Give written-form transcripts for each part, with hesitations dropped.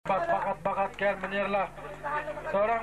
Bakat-bakat kian menyerlah seorang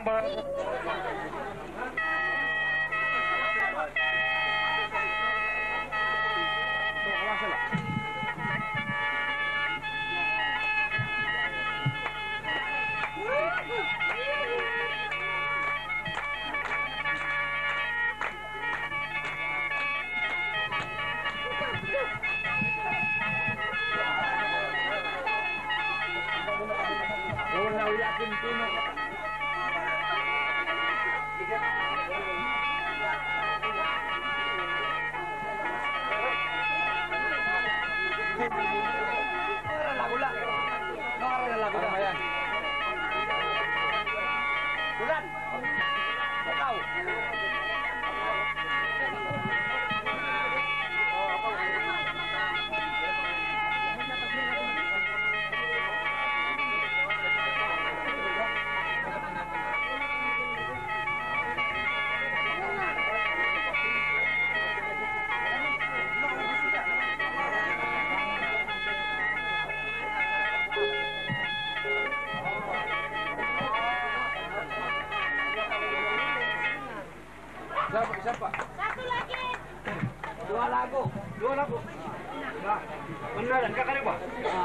siapa? Satu lagi. Dua lagu. Nah, benar dan kakak Pak.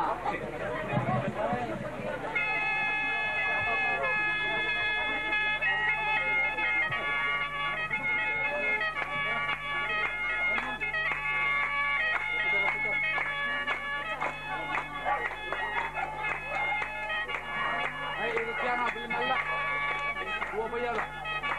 Hai, ini piano beli malak. Dua bayar lah.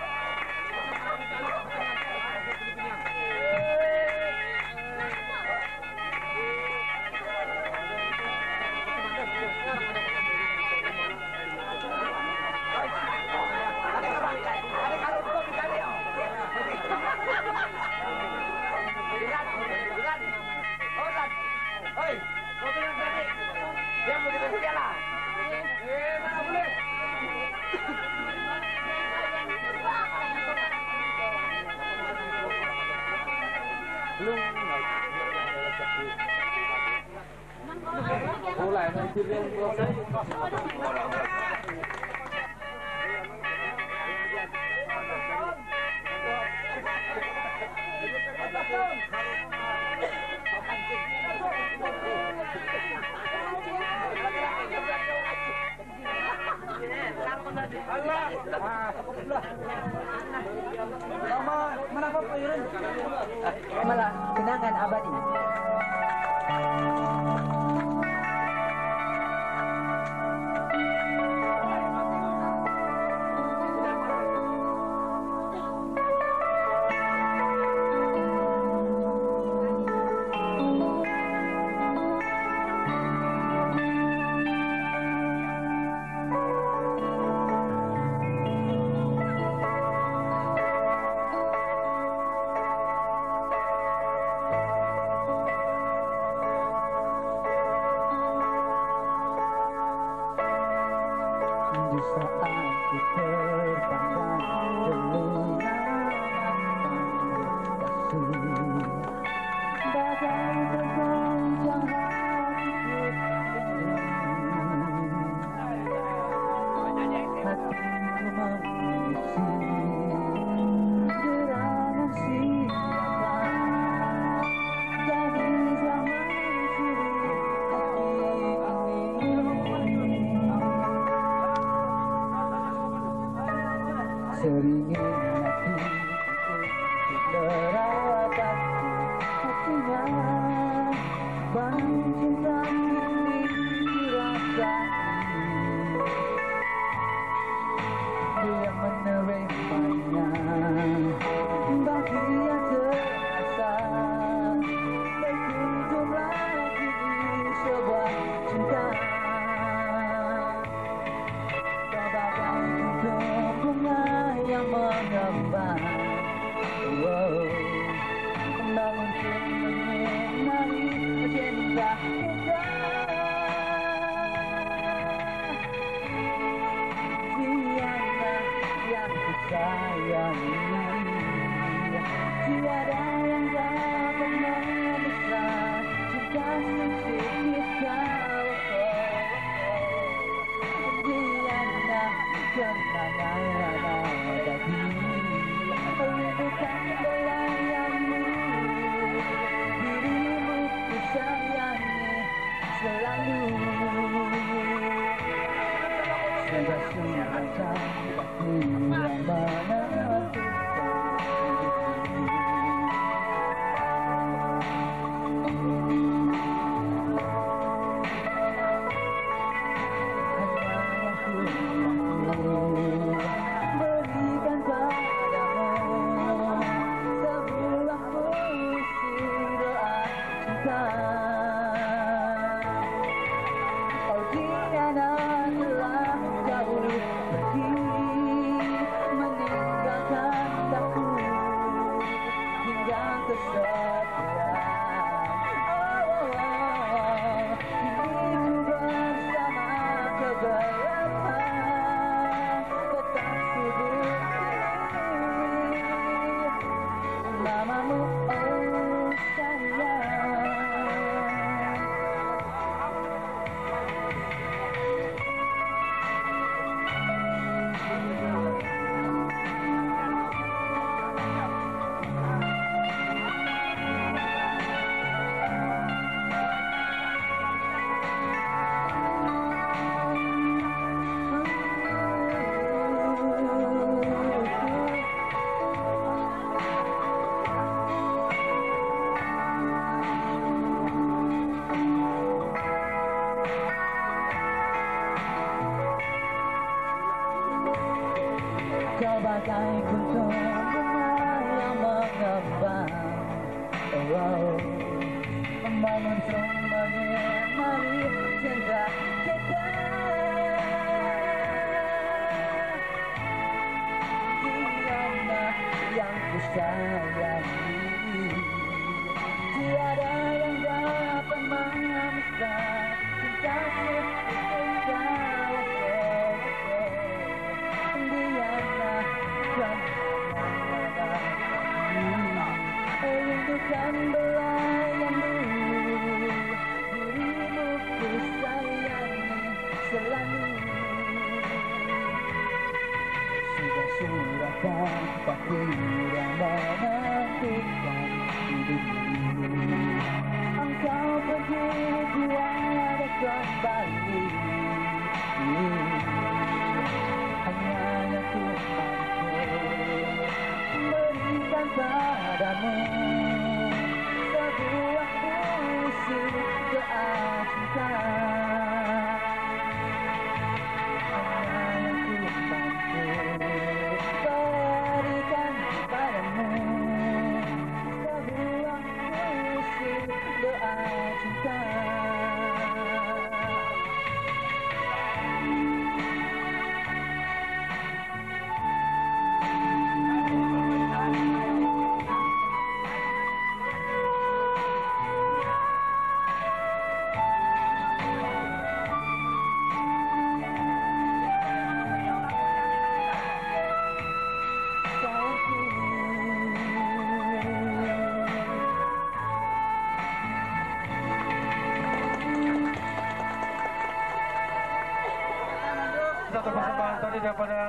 Mulai nanti dia Malah kenangan abadi. Di saat ku terpandang gelungan bagai tergoncang hatiku mengisi gerangan siapa jadi zaman seringin hati merawat hatinya bangun cinta ini dirasai dia menerimanya bahagia terasa berkunjung lagi sebuah cinta bunga yang mengembang, kembang untuk menyinari cinta kita. Dialah yang ku sayangi, tiada yang dapat memisah cinta suci kita. kenangan abadi. Rindukan belayanmu, dirimu ku sayangi selalu. Sudah tanpaku yang menentukan hidupku. Kau bagai kuntum bunga yang mengembang, membangun semuanya, mari cinta kita. Dialah yang ku sayangi, tiada yang dapat memisah cintaku dengan kau. Rindukan belayanmu, dirimu ku sayangi selalu. Sudah tanpaku yang menentukan hidupku. Engkau pergi tiada kembali, hanya yang ku berikan padamu sebuah puisi doa cinta. Hanya yang ku mampu berikan padamu sebuah puisi doa cinta. Satu persembahan tadi daripada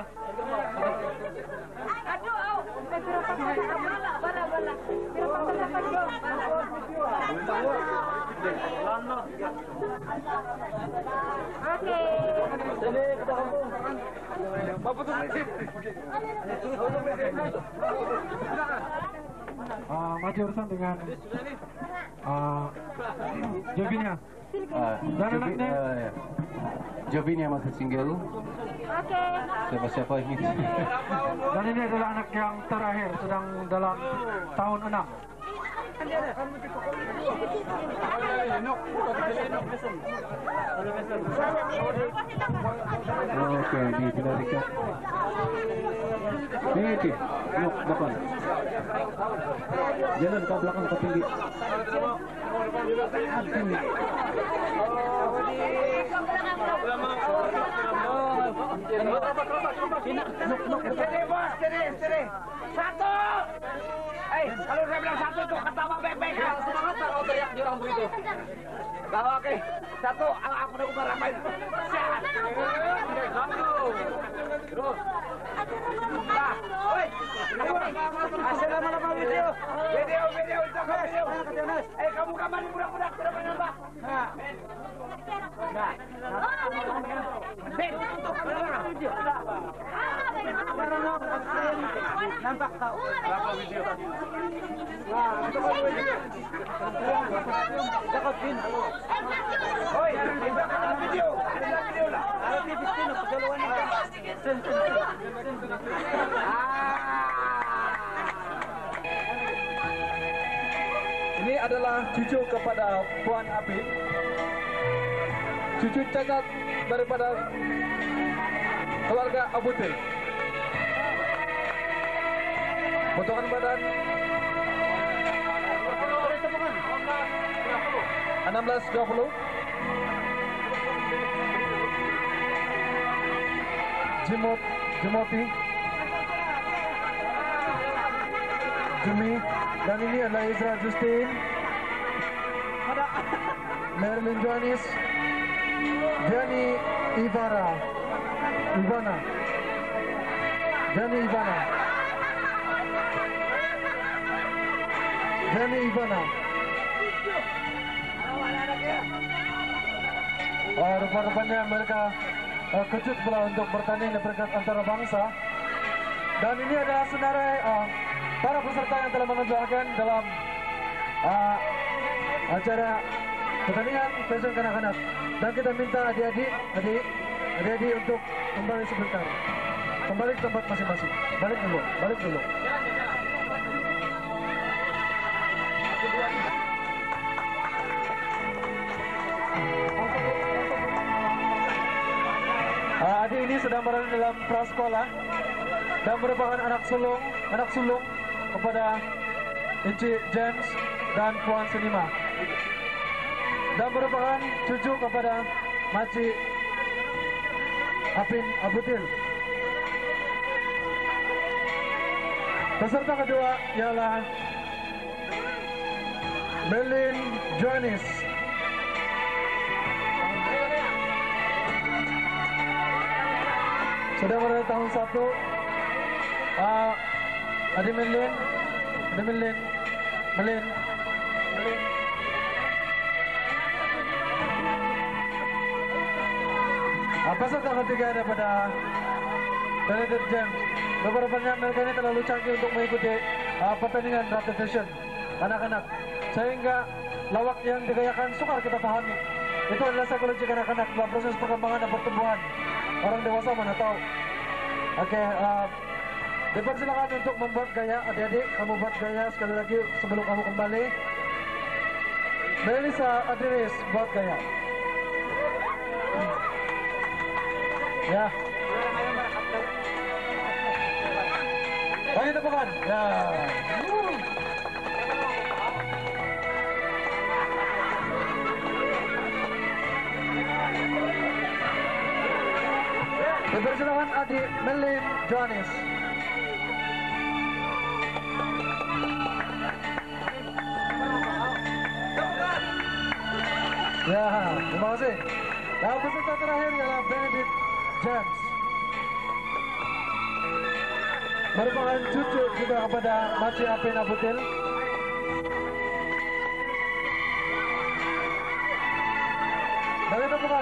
maju urusan dengan Jovinia dan anaknya. Jovinia masih single. Siapa-siapa ini? Dan ini adalah anak yang terakhir, sedang dalam tahun 6. Oke, ini sudah dekat. Ini, yuk depan. Jangan ke belakang ke tinggi. Satu. Kalau saya bilang satu itu ketawa baik-baik. Semangat kalau teriak di orang begitu. Kalau oke, satu, aku udah rapain. Satu. Tambah ni budak-budak, berapa nambah? Ha. Dah. Ben, untuk berapa video? Nampak kau. Berapa video tadi? Wah, itu kau video. Cakap pin. Oi, ada video. Ada video lah. Ada video pin kejaluan ni. Ini adalah cucu kepada Puan Apin. Cucu cacat daripada keluarga Abutil. Potongan badan 16-20. Jimoti Jimmy. Dan ini adalah Ezra Justin, Marilyn Joanis, Gianni Ivana, rupa-rupanya mereka kejut pula untuk bertanding di peringkat antarabangsa. Dan ini adalah senarai para peserta yang telah menonjolkan dalam acara pertandingan fashion kanak-kanak. Dan kita minta adik-adik untuk kembali sebentar, kembali ke tempat masing-masing. Balik dulu. Adik ini sedang berada dalam prasekolah dan merupakan anak sulung kepada Encik James dan Puan Senima, dan merupakan cucu kepada Makcik Apin Abutil. Peserta kedua ialah Marilyn Joanis. Sudah berada tahun 1. Adik Marilyn. Peserta ketiga daripada Benedict James. Beberapa mereka ini terlalu canggih untuk mengikuti pertandingan Rapid Fashion anak-anak, sehingga lawak yang digayakan sukar kita pahami. Itu adalah psikologi kanak-kanak dalam proses perkembangan dan pertumbuhan. Orang dewasa mana tahu. Oke, dipersilakan untuk membuat gaya. Adik-adik, kamu buat gaya sekali lagi sebelum kamu kembali. Melissa Adriris, buat gaya. Ya. Bagi tepukan. Ya. Dipersilakan adik Marilyn Joanis. Ya, terima kasih. Dan peserta terakhir ialah Benedict James, merupakan cucu juga kepada Makcik Apin Abutil. Bagi tepukan.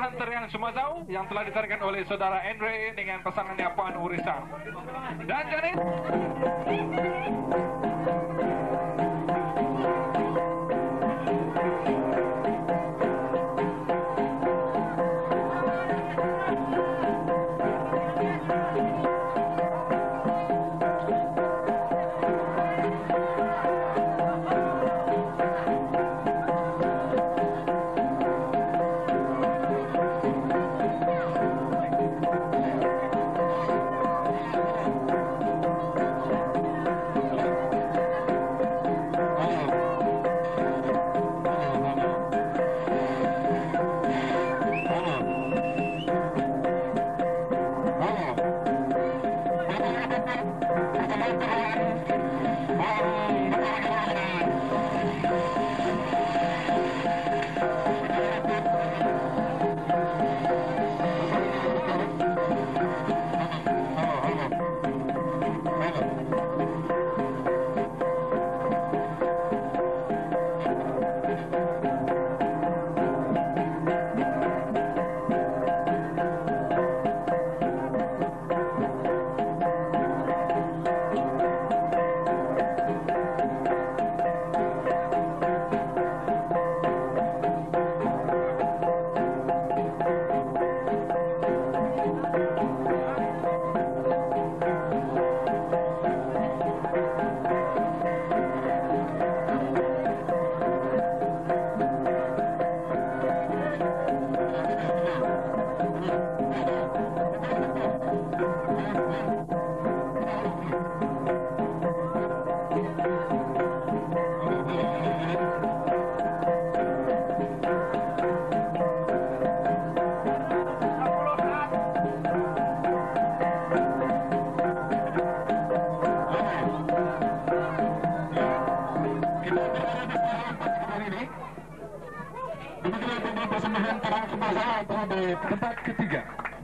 Jalan Tarian Sumazau yang telah ditarikan oleh saudara Andre dengan pasangannya Puan Urisa. Dan Janis. Tempat ketiga.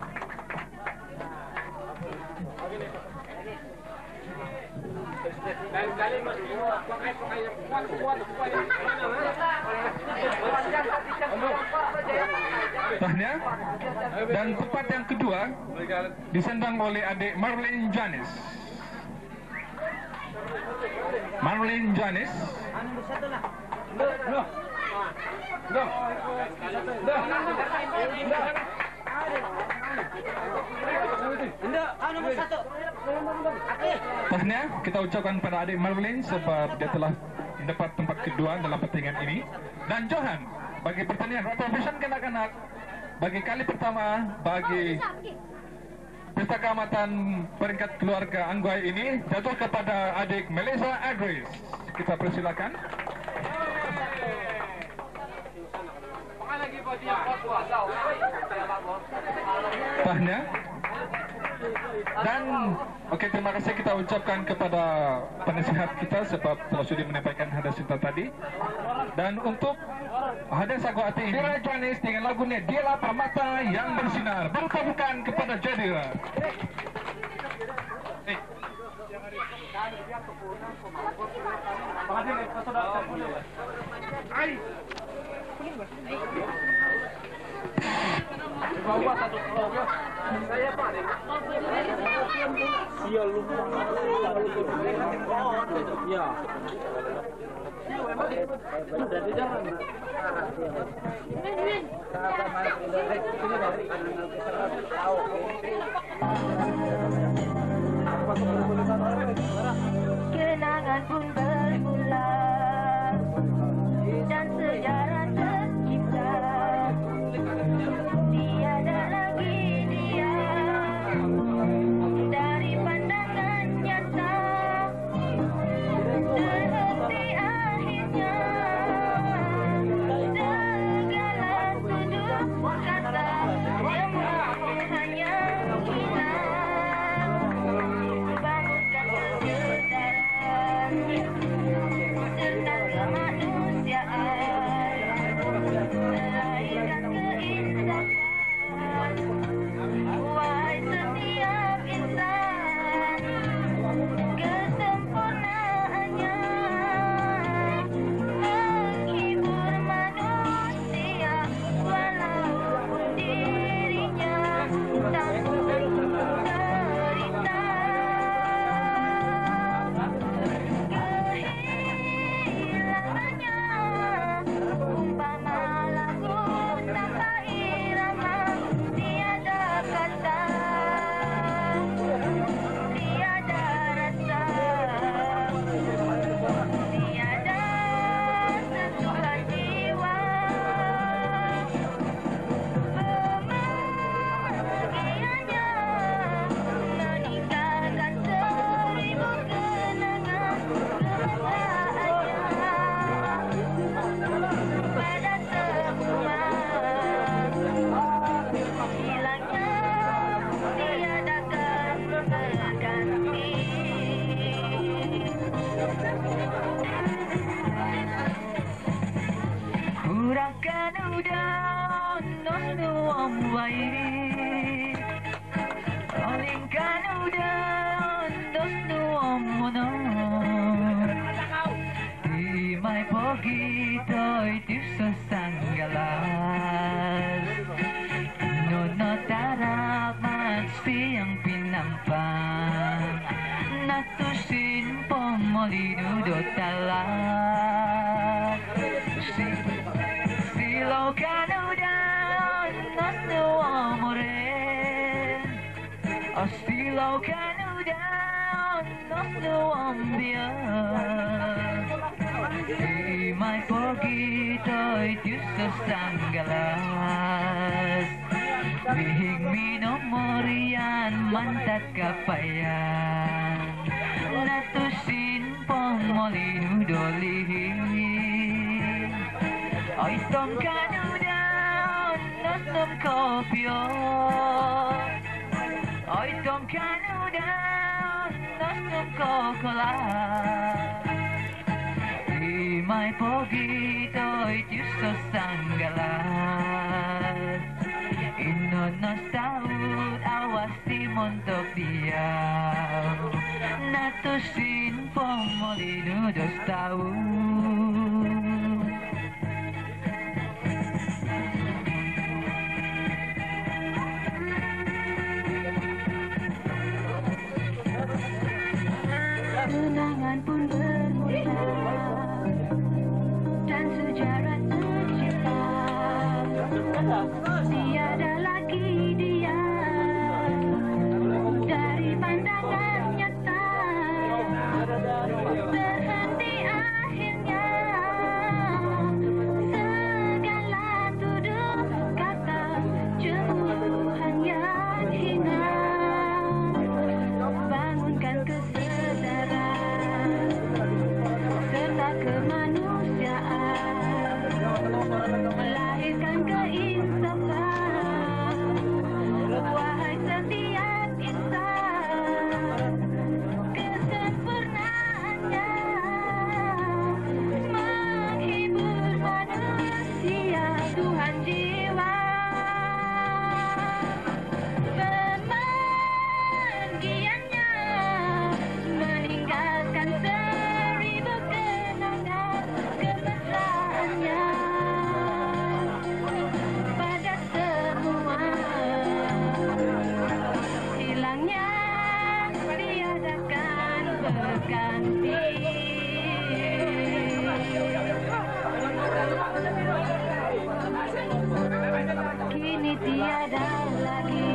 Tahniah. Dan tempat yang kedua disandang oleh adik Marlene Janis. Marlene Janis. Tahniah kita ucapkan pada adik Marlene sebab dia telah mendapat tempat kedua dalam pertandingan ini. Dan Johan bagi pertandingan Rata Fashion kanak-kanak bagi kali pertama bagi pesta keamatan peringkat keluarga Angguai ini jatuh kepada adik Melissa Adris. Kita persilakan. Tahniah. Dan okey, terima kasih kita ucapkan kepada penasihat kita sebab telah sudi menyampaikan hadiah cinta tadi. Dan untuk hadiah sagu hati Dira Janis dengan lagunya Dialah Permata yang Bersinar. Bertabukan kepada Jadira. Bawa satu kilo ya. Saya Pak. Sial lu. Ya. Dari jalan. Kenangan pun berulang dan sejarah tercipta. Tiada lagi dia dari pandangan nyata. Terhenti akhirnya segala sudut kata yang hanya pinampang natusin pomolino do talat silaw kanudan nas no amore silaw kanudan nas no ambian si mai pogito itu sesanggalas Bihing minomorian mantat kapayan natusin pomolino dolihin Oy tom kanudan nasnom kopyo Oy tom kanudan nasnom kokola Di mai pogito itu sesanggalas Inonos taut awas di montok diam natusin pomolino dos taut Kenangan pun bermula dan sejarah tercipta tiada lagi dia dari pandangan nyata terhenti akhirnya segala tuduh kata cemoohan yang hina bangunkan kesadaran serta kemanusiaan melahirkan keinsafan wahai setiap insan kesempurnaannya menghibur manusia Tuhan jiwa pemergiannya meninggalkan seribu kenangan kemesraannya pada semua hilangnya tiadakan berganti kini tiada lagi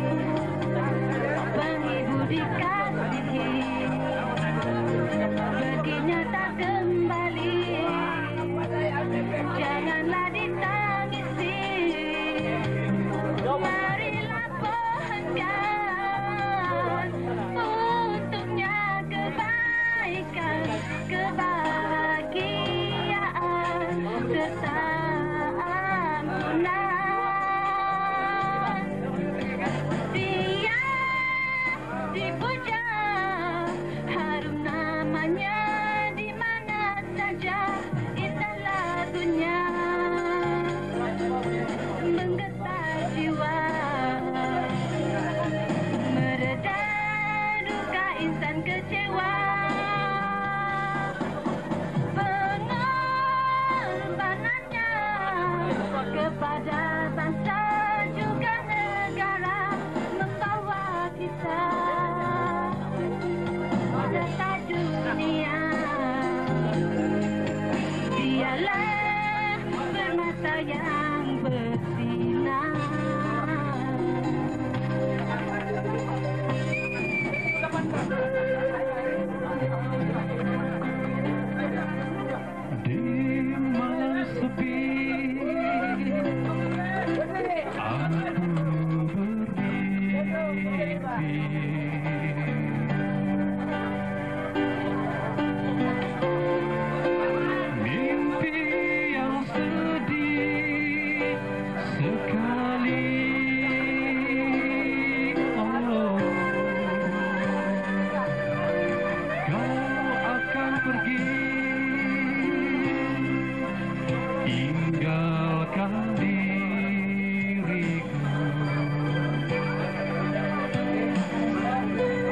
penghibur dikasihi perginya tak kembali janganlah ditangisi marilah pohonkan untuknya kebaikan kebahagiaan serta ampunan dia dipuja harum namanya di mana saja indah lagunya menggetar jiwa mereda duka insan kecewa pengorbanannya kepada bangsa juga negara membawa kita serta dunia dialah permata yang bersinar Di malam sepi aku bermimpi mimpi yang sedih sekali oh kau akan pergi tinggalkan diriku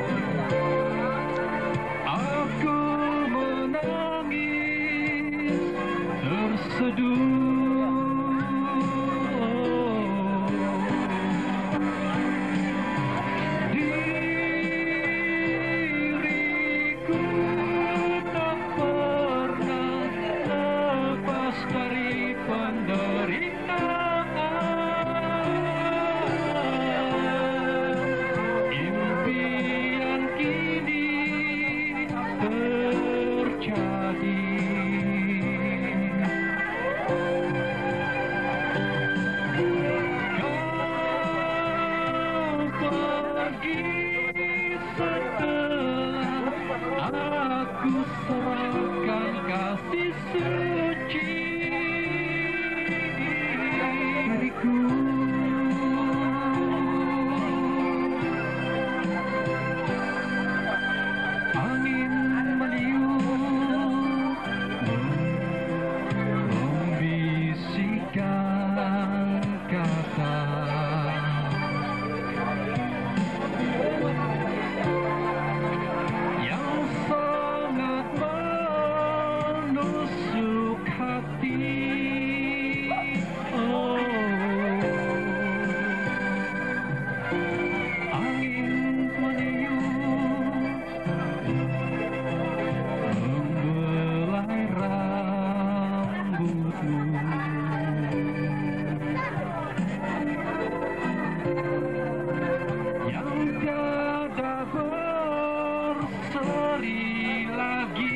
sekali lagi.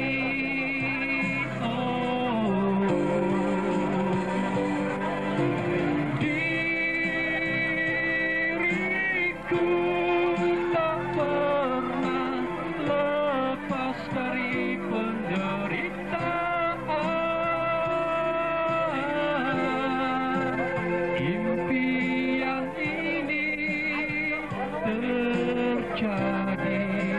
Diriku tak pernah lepas dari penderitaan. Impian ini terjadi.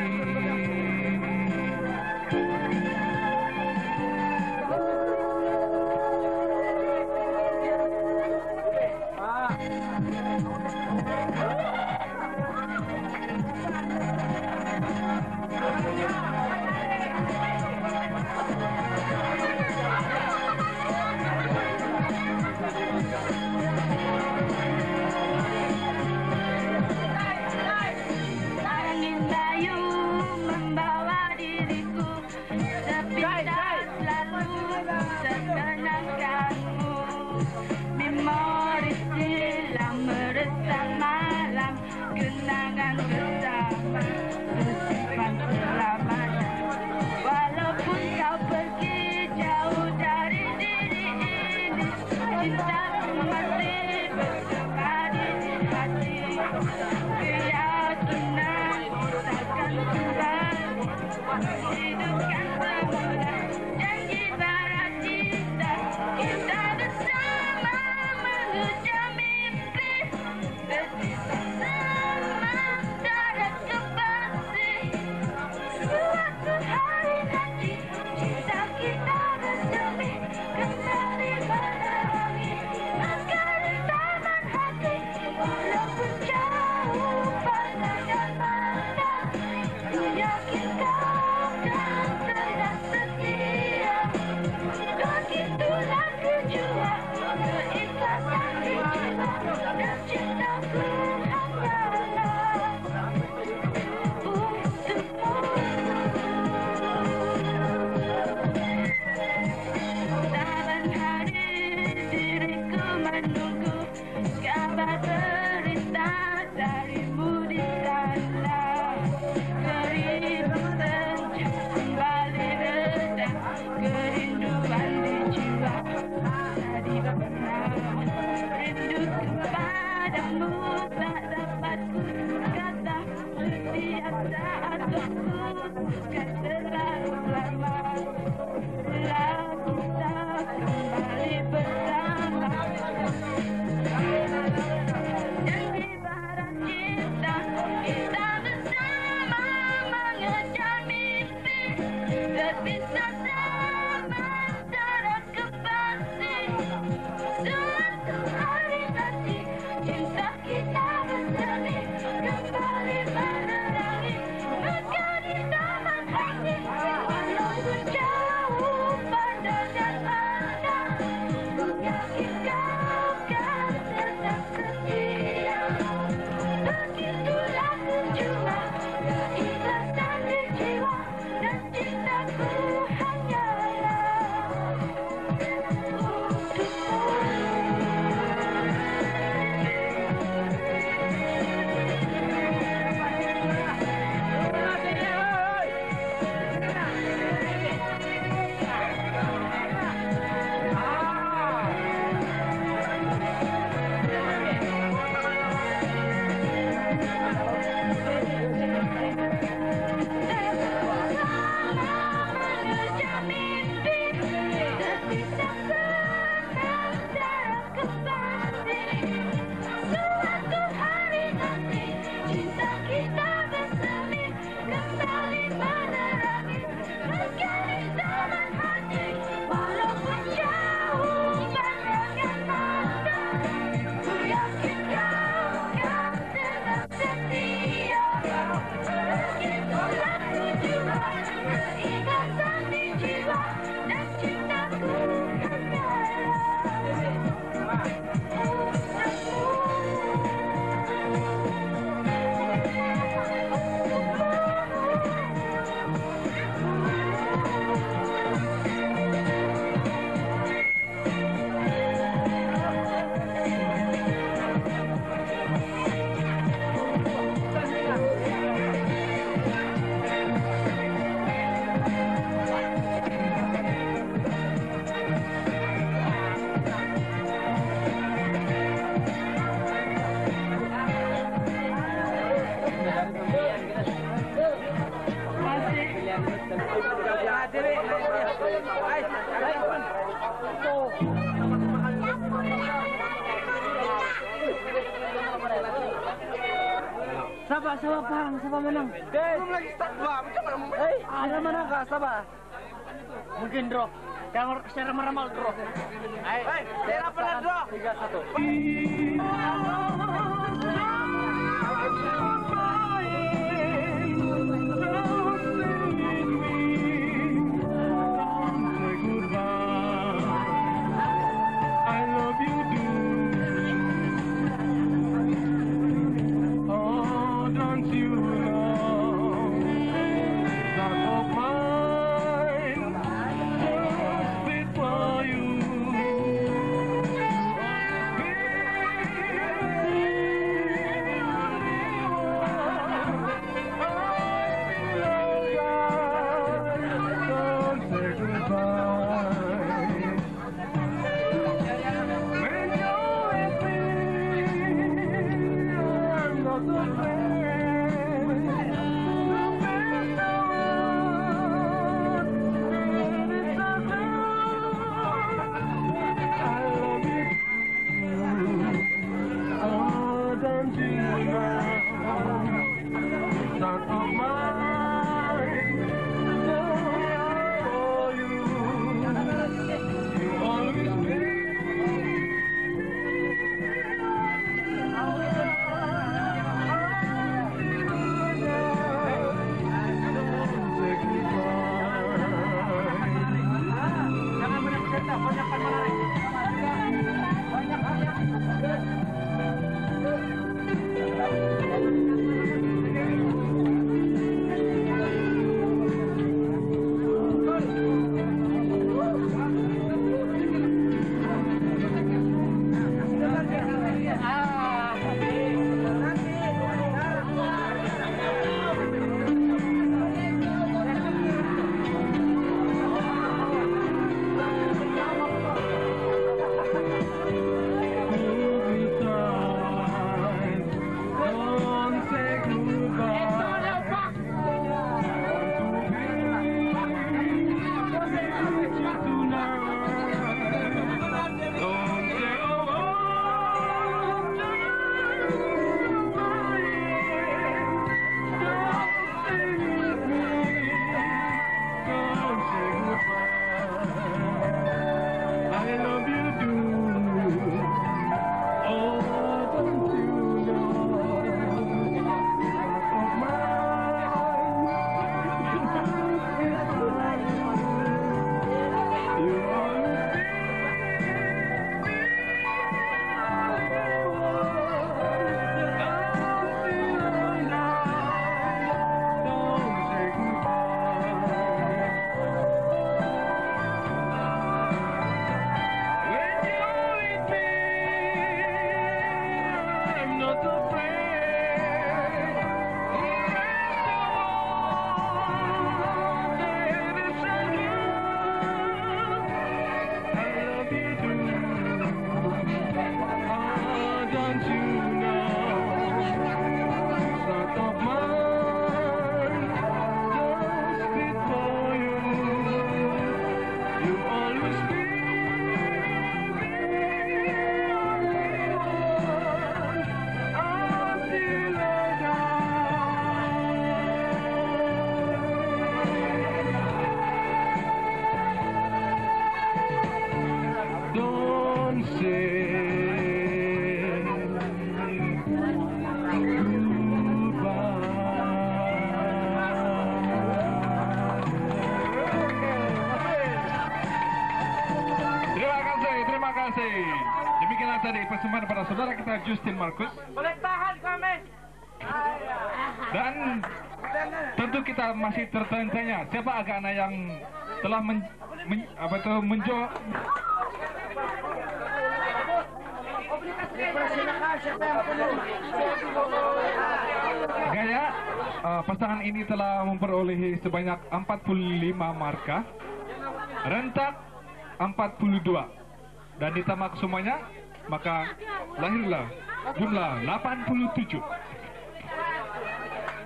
Angin layu membawa diriku, tapi tak selalu sekenangkanmu. Memori silam meresap malam, kenangan bersama tersimpan selamanya. Walaupun kau pergi jauh dari diri ini, cintaku masih bersama di hati. Keyakinan takkan kembali, hidupkan semula janji barat cinta. Kita bersama mengejar mimpi, bersama darat kembali. Suatu hari nanti cinta kita bersemi kembali menerangi masa taman hati. Walaupun jauh pandangan mata, ku yakin kau kan tetap setia. Begitulah kejuang keikhlasan di jiwa, dan cintaku hanyalah untukmu. Saban hari diriku menunggu kabar berita darimu di sana. Kerindu senja kembali reda, kerinduan di jiwa tadi pernah. Rindu kepadamu tak dapat ku kata, setiap saat waktukan terlalu lama. Bila kita kembali bersama, janji barat cinta, kita bersama mengejar mimpi, terpisah sama darat kembali. Suatu hari nanti cinta kita bersemi kembali menerangi masa di taman hati. Walaupun Sabar, Bang. Sabar menang. Belum lagi start, Bang. Macam mana mau main? Ada mana enggak? Sabar. Mungkin draw. Secara meramal draw. Saya pernah draw. 'Terima kasih. Demikianlah tadi persembahan pada saudara kita Justin Marcus. Boleh tahan komen. Dan tentu kita masih tertanya siapa agak anak yang telah menjawab gaya. Pasangan ini telah memperolehi sebanyak 45 markah, rentak 42, dan ditamak semuanya, maka lahirlah jumlah 87.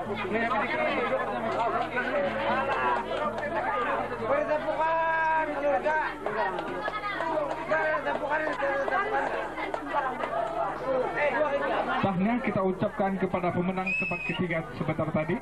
Tahniah kita ucapkan kepada pemenang tempat ketiga sebentar tadi.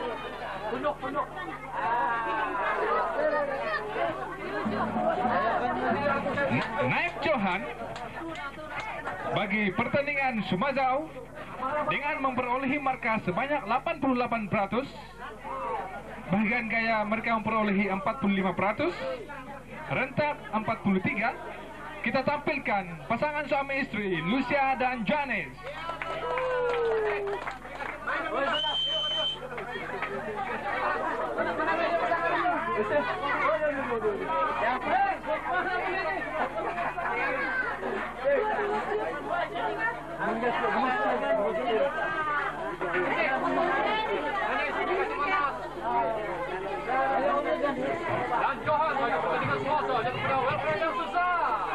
Naib Johan bagi pertandingan Sumazau dengan memperolehi markah sebanyak 88%. Bahagian gaya mereka memperolehi 45%, rentak 43%. Kita tampilkan pasangan suami istri Lucia dan Janis. Dan Johan bagi pertandingan Selasa dan kepada welfare yang susah.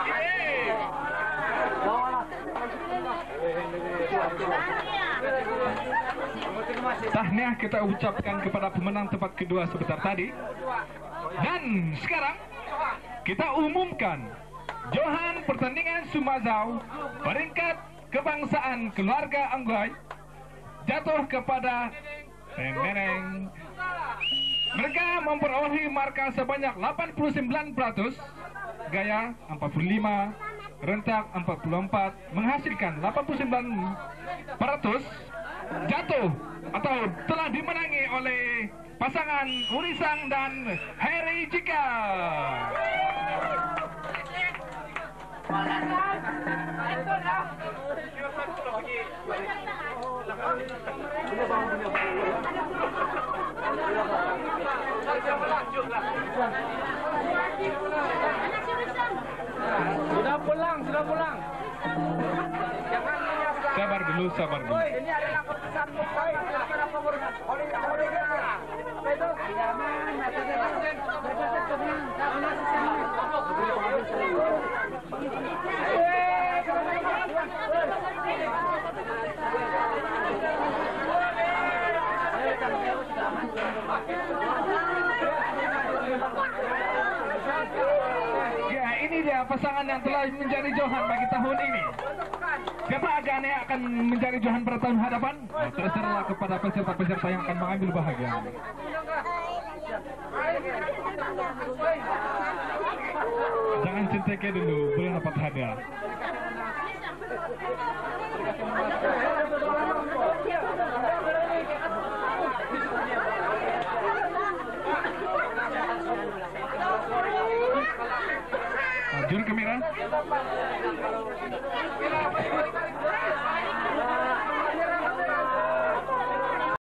Tahniah kita ucapkan kepada pemenang tempat kedua sebentar tadi. Dan sekarang kita umumkan Johan pertandingan Sumazau peringkat kebangsaan keluarga Anggai jatuh kepada Neneng. Mereka memperolehi markah sebanyak 89%, gaya 45%, rentak 44, menghasilkan 89%, jatuh atau telah dimenangi oleh pasangan Urisang dan Heri Jika. Sudah pulang. Jangan menyasar. Sabar dulu. Ini adalah keputusan baik daripada pengurus Olimpiade. Itu ya, ini dia pasangan yang telah menjadi Johan bagi tahun ini. Siapa agaknya akan menjadi Johan pada tahun hadapan? Terserah kepada peserta-peserta yang akan mengambil bahagian. Jangan centeke dulu, belum dapat hadiah.